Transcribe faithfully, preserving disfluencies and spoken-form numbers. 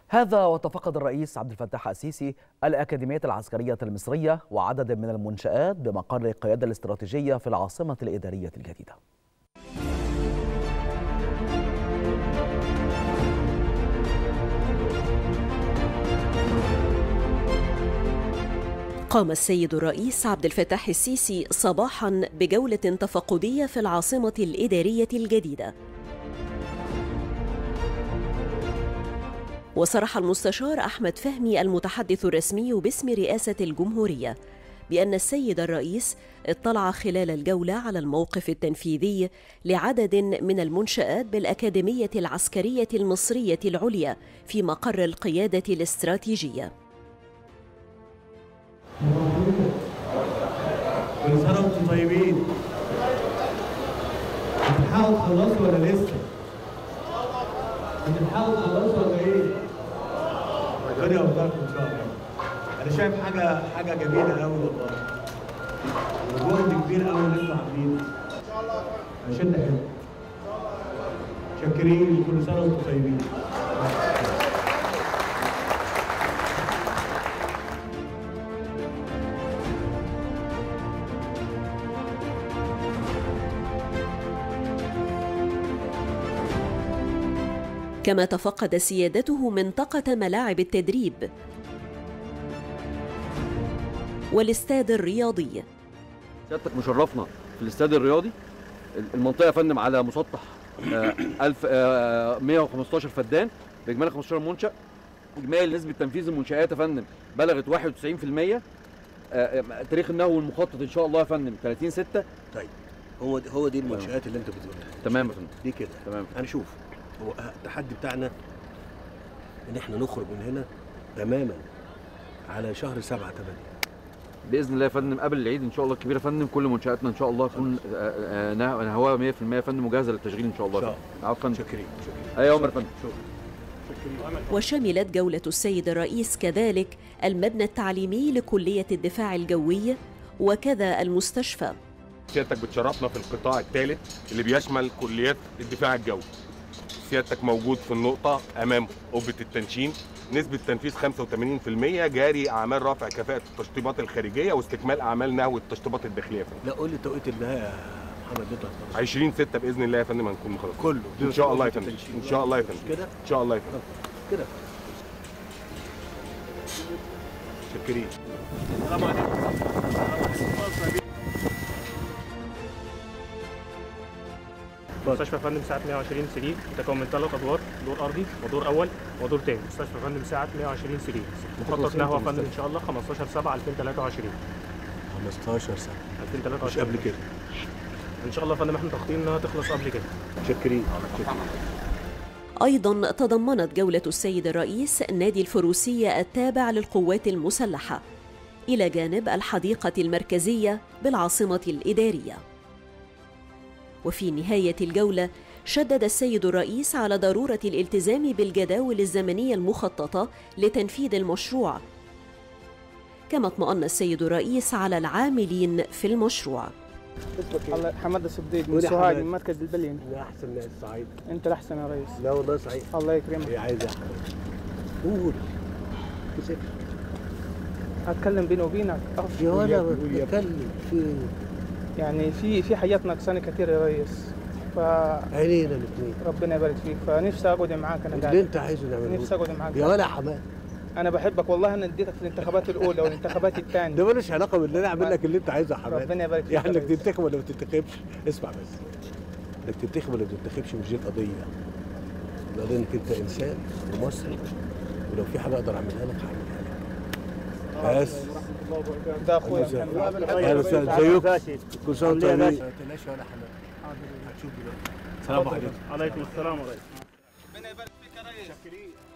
هذا وتفقد الرئيس عبد الفتاح السيسي الأكاديمية العسكرية المصرية وعدد من المنشآت بمقر القيادة الاستراتيجية في العاصمة الإدارية الجديدة. قام السيد الرئيس عبد الفتاح السيسي صباحاً بجولة تفقدية في العاصمة الإدارية الجديدة. وصرح المستشار أحمد فهمي المتحدث الرسمي باسم رئاسة الجمهورية بأن السيد الرئيس اطلع خلال الجولة على الموقف التنفيذي لعدد من المنشآت بالأكاديمية العسكرية المصرية العليا في مقر القيادة الاستراتيجية. كل سنة وانتم طيبين. بتلحقوا تخلصوا ولا لسه؟ بتلحقوا تخلصوا ولا ايه؟ ربنا يوفقكم ان شاء الله. أنا شايف حاجة حاجة جميلة أوي والله. وجهد كبير أوي اللي أنتم عاملينه. عشان ده حلو. شاكرين كل سنة وانتم طيبين. كما تفقد سيادته منطقة ملاعب التدريب والاستاد الرياضي. سيادتك مشرفنا في الاستاد الرياضي. المنطقة يا فندم على مسطح ألف ومئة وخمستاشر فدان بإجمالي خمستاشر منشأ. إجمالي نسبة تنفيذ المنشآت يا فندم بلغت واحد وتسعين بالمية. تاريخ النهو المخطط إن شاء الله يا فندم ثلاثين ستة. طيب هو هو دي المنشآت اللي أنت بتقولها. تمام يا فندم. دي كده. تمام. أنا شوف هو التحدي بتاعنا ان احنا نخرج من هنا تماما على شهر سبعة ثمانية باذن الله يا فندم قبل العيد ان شاء الله الكبير يا فندم. كل منشاتنا ان شاء الله تكون نهواها مئة بالمئة يا فندم مجهزه للتشغيل ان شاء الله. شاء الله. عفوا. شكرا. ايوه يا فندم. وشملت جولة السيد الرئيس كذلك المبنى التعليمي لكلية الدفاع الجوي وكذا المستشفى. سيادتك بتشرفنا في القطاع الثالث اللي بيشمل كليات الدفاع الجوي. سيادتك موجود في النقطة أمام قبة التنشين. نسبة تنفيذ خمسة وثمانين بالمئة. جاري أعمال رفع كفاءة التشطيبات الخارجية واستكمال أعمال نهو التشطيبات الداخلية. لا قول لي توقيت النهاية يا محمد. عشرين ستة بإذن الله يا فندم هنكون مخلصين كله إن شاء الله يا فندم. إن شاء الله يا فندم. كده إن شاء الله يا فندم. كده. شكرين. السلام عليكم. مستشفى يا فندم سعة مئة وعشرين سرير تكون من ثلاث ادوار، دور ارضي ودور اول ودور ثاني. مستشفى يا فندم سعة مئة وعشرين سرير. مخطط نهوه يا فندم ان شاء الله خمستاشر سبعة ألفين وثلاثة وعشرين. خمستاشر سبعة ألفين وثلاثة وعشرين. مش قبل كده. ان شاء الله يا فندم احنا تخطيط انها تخلص قبل كده. شكرين. ايضا تضمنت جولة السيد الرئيس نادي الفروسية التابع للقوات المسلحة الى جانب الحديقة المركزية بالعاصمة الإدارية. وفي نهاية الجولة شدد السيد الرئيس على ضرورة الالتزام بالجداول الزمنية المخططة لتنفيذ المشروع. كما اطمأن السيد الرئيس على العاملين في المشروع. الله حمد السبديد من سوهاج من مركز البلين. يا احسن ناس سعيد. انت الاحسن يا ريس. لا والله سعيد. الله يكرمك. ايه عايز يا احمد؟ قول. هتكلم بيني وبينك. يا ولا بتكلم في يعني في في حاجات ناقصاني كتير يا ريس. ف عينينا الاثنين. ربنا يبارك فيك. فنفسي اقعد معاك انا قاعد. اللي انت عايزه نعمله. نفسي اقعد معاك يا ولا حماد. انا بحبك والله. انا اديتك في الانتخابات الاولى والانتخابات الثانيه. ده مالوش علاقه باللي انا اعمل لك اللي انت عايزه يا حماد. ربنا يبارك فيك. يعني انك تنتخب ولا ما تنتخبش. اسمع بس. انك تنتخب ولا ما تنتخبش مش دي القضيه. القضيه انك انت انسان ومصري ولو في حاجه اقدر اعملها لك هعملها لك. بس ده اخويا. اهلا وسهلا. ازيك؟ كل سنه وانت طيب. ما تقلقش ولا حماد. هتشوف دلوقتي. السلام عليكم. عليكم السلام ورحمة الله. ربنا يبارك فيك يا ريس.